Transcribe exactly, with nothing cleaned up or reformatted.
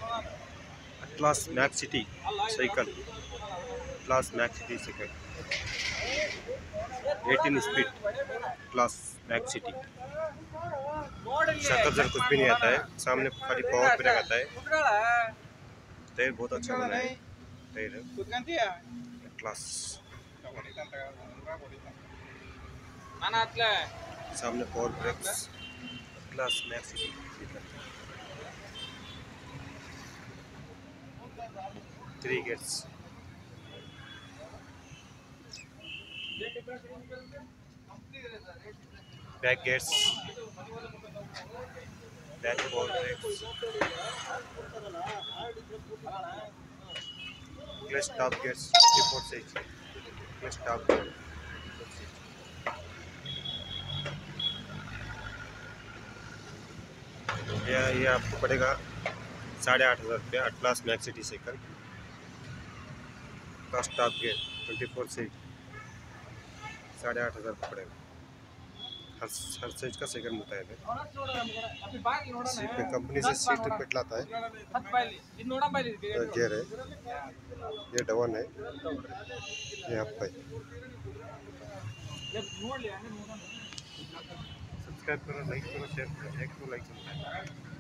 Class max city cycle, class max city cycle eighteen speed, class max city. Shutter जर कुछ भी नहीं आता है, सामने खाली पावर ब्रेक आता है। टायर बहुत अच्छा बना है, टायर क्लास। सामने power brakes, class max city. Three gates, back gates, back power brakes, clutch top gates, fifty four से क्लच टॉप। ये ये आपको पड़ेगा साढ़े आठ हज़ार रुपया। Class max city cycle, class top gate, twenty four से साढ़े आठ हज़ार रुपये पड़ेगा। हर हर साइज का साइकिल मिलता है। सीट पे कंपनी से सीट पेट लाता है। गेयर है, ये डवन है, ये आपका है। सब्सक्राइब करो, लाइक करो, शेयर करो, एक तो लाइक करना है।